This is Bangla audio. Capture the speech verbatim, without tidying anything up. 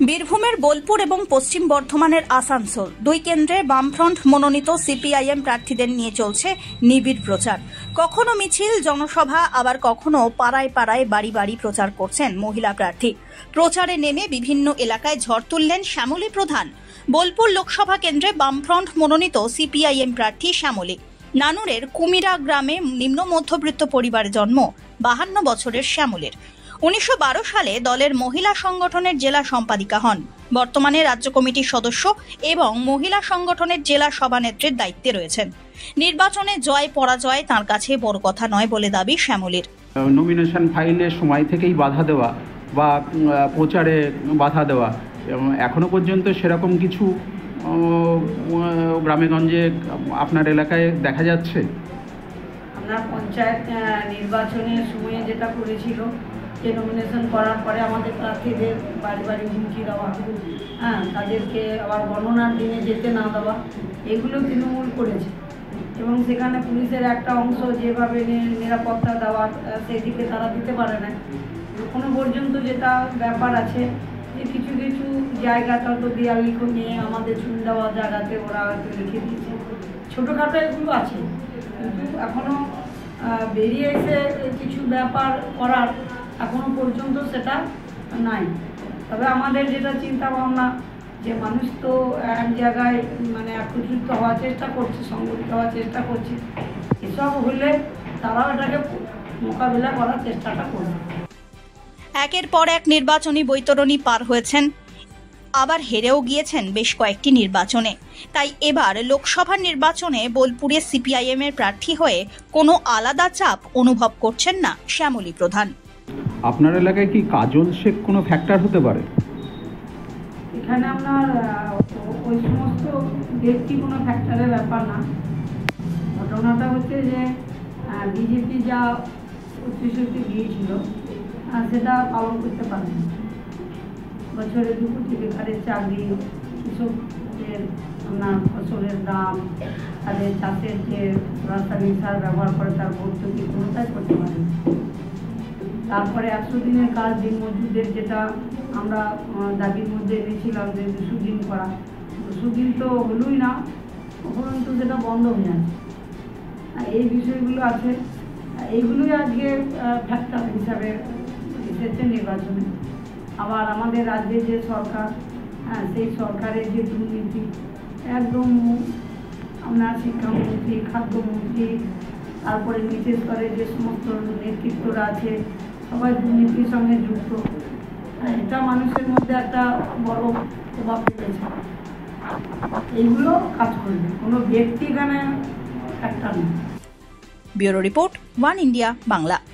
বীরভূমের বোলপুর এবং পশ্চিম বর্ধমানের আসানসোল দুই কেন্দ্রে বামফ্রন্ট মনোনীত সিপিআইএম প্রার্থীদের নিয়ে চলছে নিবিড় প্রচার। কখনো মিছিল, জনসভা, আবার কখনো পাড়ায় পাড়ায় বাড়ি বাড়ি প্রচার করছেন মহিলা প্রার্থী। প্রচারে নেমে বিভিন্ন এলাকায় ঝড় তুললেন শ্যামলী প্রধান। বোলপুর লোকসভা কেন্দ্রে বামফ্রন্ট মনোনীত সিপিআইএম প্রার্থী শ্যামলী। নানুরের কুমিরা গ্রামে নিম্ন মধ্যবিত্ত পরিবারে জন্ম। বাহান্ন বছরের শ্যামলীর উনিশশো বারো সালে দলের মহিলা সংগঠনের জেলা সম্পাদিকা হন। বর্তমানে রাজ্য কমিটির সদস্য এবং মহিলা সংগঠনের জেলা সভানেত্রীর দায়িত্বে রয়েছেন। নির্বাচনে জয় পরাজয় তাঁর কাছে বড় কথা নয় বলে দাবি শ্যামলীর। নমিনেশন ফাইলের সময় থেকেই বাধা দেওয়া বা প্রচারে বাধা দেওয়া এখনো পর্যন্ত সেরকম কিছু গ্রামেগঞ্জে আপনার এলাকায় দেখা যাচ্ছে? আমরা পঞ্চায়েত নির্বাচনের সময়ে যেটা করেছিল, যে নমিনেশন করার পরে আমাদের প্রার্থীদের বাড়ি বাড়ি হুমকি দেওয়া, হ্যাঁ তাদেরকে আবার গণনার দিনে যেতে না দেওয়া, এগুলো তৃণমূল করেছে। এবং সেখানে পুলিশের একটা অংশ যেভাবে নিরাপত্তা দেওয়ার সেই দিকে তারা দিতে পারে না। এখনো পর্যন্ত যেটা ব্যাপার আছে যে কিছু কিছু জায়গাটা তো দেয়াল লিখন নিয়ে আমাদের চুন দেওয়া জায়গাতে ওরা হয়তো লিখে দিয়েছে, ছোটোখাটো এগুলো আছে। কিন্তু এখনও বেরিয়ে এসে কিছু ব্যাপার করার এখনো পর্যন্ত সেটা নাই। তবে আমাদের যেটা চিন্তা ভাবনা, যে মানুষ তো এক জায়গায় মানে একত্রিত হওয়ার চেষ্টা করছে, সংগঠিত হওয়ার চেষ্টা করছে, এসব হলে তারাও এটাকে মোকাবিলা করার চেষ্টাটা করবে। একের পর এক নির্বাচনী বৈতরণী পার হয়েছেন, আবার হেরেও গিয়েছেন বেশ কয়েকটি নির্বাচনে। তাই এবার লোকসভা নির্বাচনে বোলপুরে সিপিআইএম এর প্রার্থী হয়ে কোনো আলাদা চাপ অনুভব করছেন না শ্যামলী প্রধান। আপনার এলাকায় কি কাজল শেখ কোনো ফ্যাক্টর হতে পারে? এখানে আপনার ওই সমস্ত ব্যক্তি কোনো ফ্যাক্টরের ব্যাপার না। ঘটনাটা হচ্ছে যে বিজেপি যা প্রতিশ্রুতি দিয়েছিল সেটা পালন করতে পারেনি। বছরে দু কোটি বেকারের চাকরি, কৃষকদের আপনার ফসলের দাম, তাদের চাষের যে রাসায়নিক সার ব্যবহার করে তার ভর্তুকি, কোনোটাই করতে পারেনি। তারপরে একশো দিনের কাজ দিন মজুরদের যেটা আমরা দাবির মধ্যে এনেছিলাম যে দুশো দিন করা, দুশো দিন তো হলোই না, উপরন্তু সেটা বন্ধ হয়ে যাচ্ছে। এই বিষয়গুলো আছে, এইগুলোই আজকে ফ্যাক্টর হিসাবে এসেছে নির্বাচনে। আবার আমাদের রাজ্যের যে সরকার, হ্যাঁ সেই সরকারের যে দুর্নীতি, একদম আপনার শিক্ষামন্ত্রী, খাদ্যমন্ত্রী, তারপরে নিচের স্তরে যে সমস্ত নেতৃত্বরা আছে সবাই দুর্নীতির সঙ্গে যুক্ত। এটা মানুষের মধ্যে একটা বড় প্রভাব ফেলেছে। এইগুলো কাজ করবে, কোনো ব্যক্তি এখানে একটা নেই। Bureau report, one India Bangla.